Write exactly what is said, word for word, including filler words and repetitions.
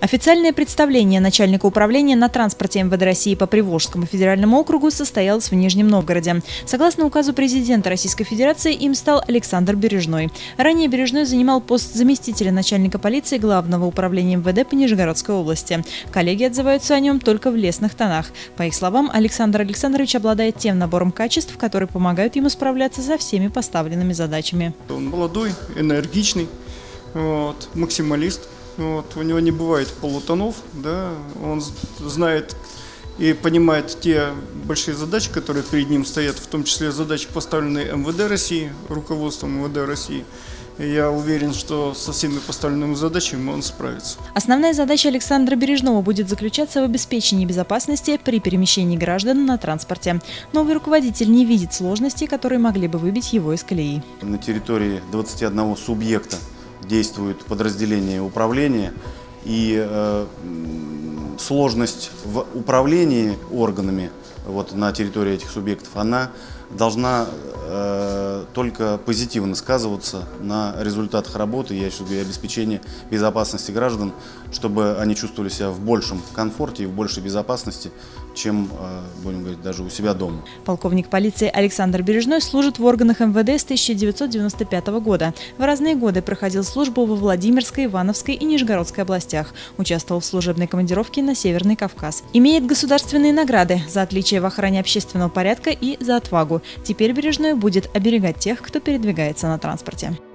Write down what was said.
Официальное представление начальника управления на транспорте эм вэ дэ России по Приволжскому федеральному округу состоялось в Нижнем Новгороде. Согласно указу президента Российской Федерации, им стал Александр Бережной. Ранее Бережной занимал пост заместителя начальника полиции Главного управления эм вэ дэ по Нижегородской области. Коллеги отзываются о нем только в лестных тонах. По их словам, Александр Александрович обладает тем набором качеств, которые помогают ему справляться со всеми поставленными задачами. Он молодой, энергичный, вот, максималист. Вот, у него не бывает полутонов, да, он знает и понимает те большие задачи, которые перед ним стоят, в том числе задачи, поставленные эм вэ дэ России, руководством эм вэ дэ России. И я уверен, что со всеми поставленными задачами он справится. Основная задача Александра Бережного будет заключаться в обеспечении безопасности при перемещении граждан на транспорте. Новый руководитель не видит сложностей, которые могли бы выбить его из колеи. На территории двадцати одного субъекта действует подразделение управления, и э, сложность в управлении органами вот, на территории этих субъектов, она должна э, только позитивно сказываться на результатах работы, я считаю, и обеспечении безопасности граждан, чтобы они чувствовали себя в большем комфорте и в большей безопасности, чем, э, будем говорить, даже у себя дома. Полковник полиции Александр Бережной служит в органах эм вэ дэ с тысяча девятьсот девяносто пятого года. В разные годы проходил службу во Владимирской, Ивановской и Нижегородской областях. Участвовал в служебной командировке на Северный Кавказ. Имеет государственные награды за отличие в охране общественного порядка и за отвагу. Теперь Бережной будет оберегать тех, кто передвигается на транспорте.